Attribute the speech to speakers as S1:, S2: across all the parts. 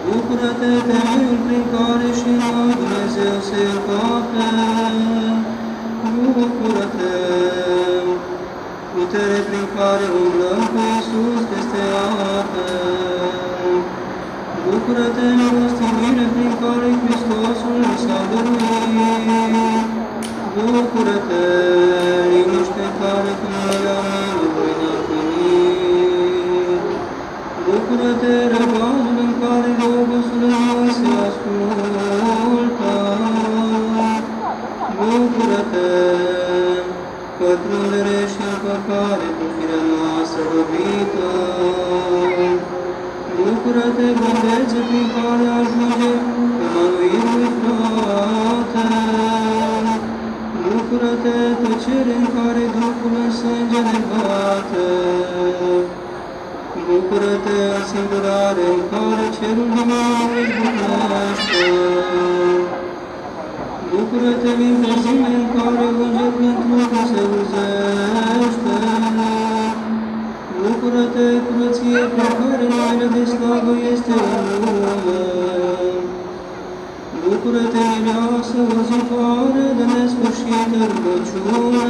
S1: Bucură-te, temeiul prin care și noi Dumnezeu se încape. Bucură-te, putere prin care umblăm cu Iisus peste ape. Bucură-te, milostivire prin care Hristosul s-a dăruit. Bucură-te, liniște care cu noi aminul voi neîntunit. Bucură-te, răbdarea în care Logosul în noi se ascultă. Bucură-te, pătrundere și împăcare cu firea noastră robită. Bucură-te, blândețe prin care ajunge emanuirul frate. Bucură-te, tăcere în care Duhul în sânge ne bate. Bucură-te, singurare în care cerul din nou izbucnește. Bucură-te, limpezime în care înger pentru se uzește. Bucură-te, curăție prin care noile de slavă este în lume. Bucură-te, mireasă urzitoare de nesfârșită rugăciune.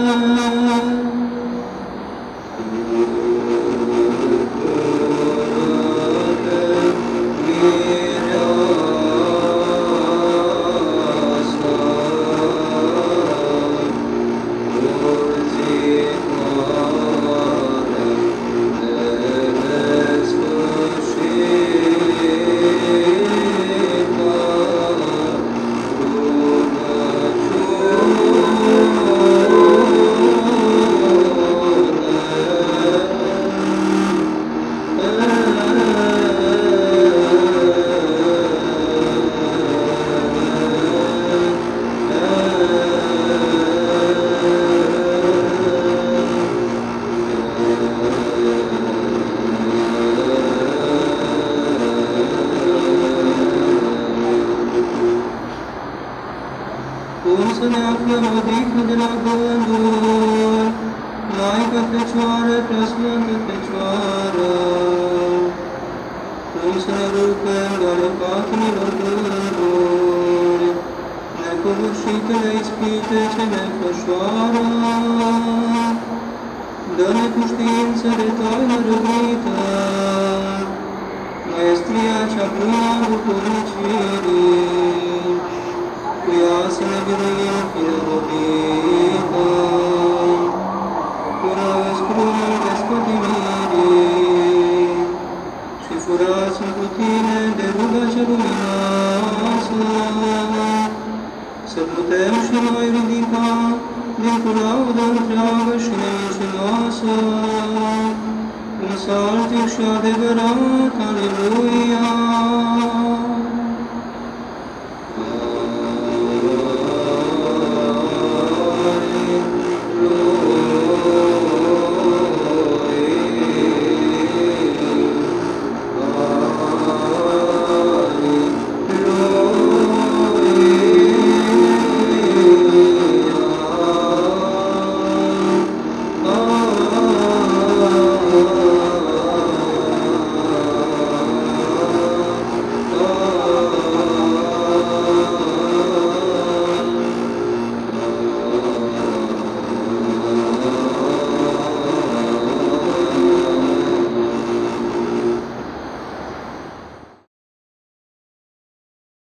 S1: Cum să ne aflăm odihnă de la gânduri, Maică Fecioară, Preasfântă Fecioară, cum să ne rupem doar patimilor gânduri, necovârșitele ispite ce ne înfășoară, dă-ne cu știință de taină răvită, maestria cea bună a bucuricirii, cu ea să ne biruim fie robită, curăț crumul descoperirii și furați cu tine de rugă ce luminoasă, să putem și noi ridica din cu laudă întreagă și nemincinoasă, un saltic și adevărat, Aleluia!